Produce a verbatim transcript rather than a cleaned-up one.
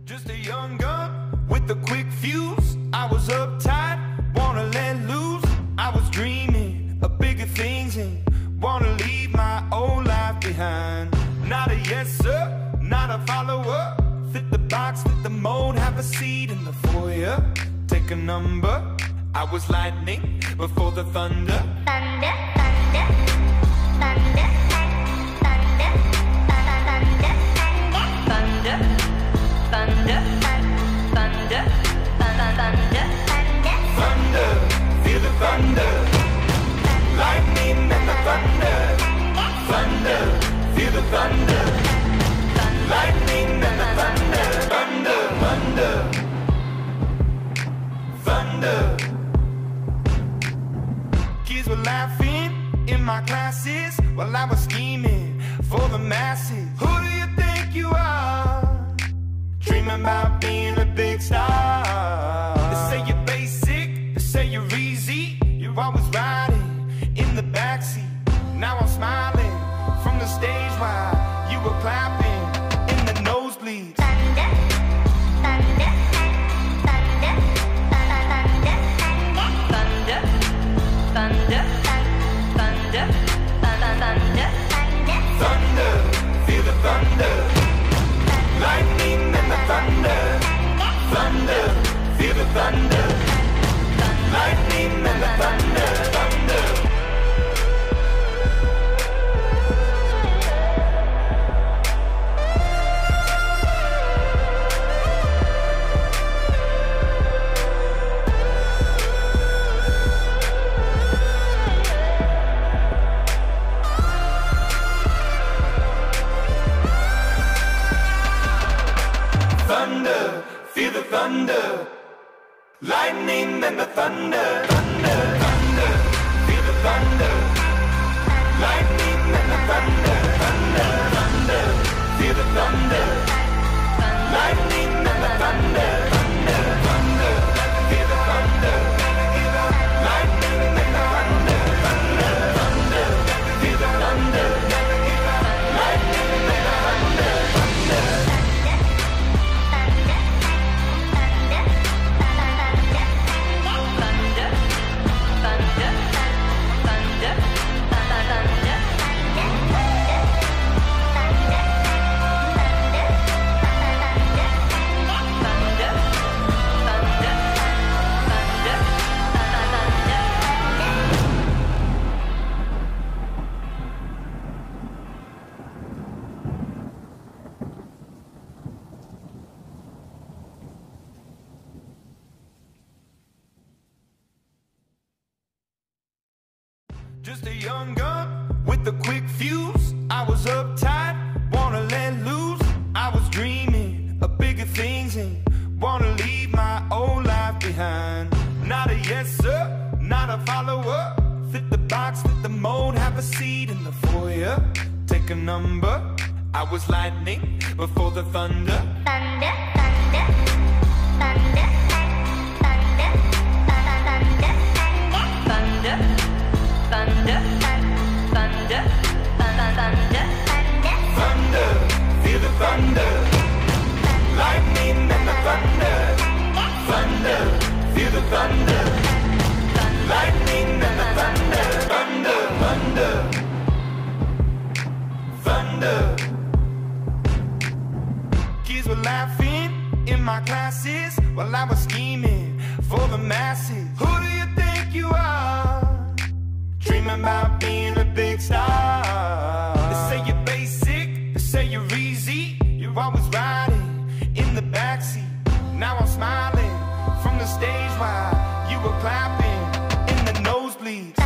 Just a young gun with a quick fuse. I was uptight, wanna let loose. I was dreaming of bigger things and wanna leave my old life behind. Not a yes sir, not a follower. Fit the box, fit the mold, have a seat in the foyer. Take a number. I was lightning before the thunder. Thunder, thunder, thunder, thunder, thunder, thunder, thunder, thunder, thunder, thunder, feel the thunder, lightning and the thunder, thunder, feel the thunder, lightning and the thunder, thunder, thunder, thunder. Kids were laughing in my classes while I was scheming for the masses. Who do you think you are? Dreaming about being a big star. They say you're basic, they say you're easy. You're always riding in the backseat. Now I'm smiling from the stage while you were clapping in the nosebleeds. thunder, thunder, thunder, thunder, thunder, thunder, thunder, thunder, Thunder, feel the thunder, lightning and the thunder, thunder, feel the thunder, lightning and the thunder, thunder. Thunder, feel the thunder, lightning and the thunder, thunder, thunder, feel the thunder, lightning and the thunder, thunder, thunder, feel the thunder, lightning and the thunder, thunder, thunder, feel the thunder, lightning and the thunder, thunder, thunder, feel the thunder, lightning and the thunder, thunder. Just a young gun with a quick fuse. I was uptight, wanna let loose. I was dreaming of bigger things and wanna leave my old life behind. Not a yes sir, not a follower. Fit the box, fit the mold, have a seat in the foyer. Take a number. I was lightning before the thunder. thunder, thunder, thunder, thunder, thunder, thunder, thunder, thunder, thunder, Thunder, feel the thunder, lightning and the thunder, thunder, feel the thunder, lightning and the thunder, thunder, thunder, thunder. Kids were laughing in my classes while I was scheming for the masses. Who do you think you are? Dreaming about being a big star. They say you're basic, they say you're easy. You're always riding in the backseat. Now I'm smiling from the stage while you were clapping in the nosebleeds.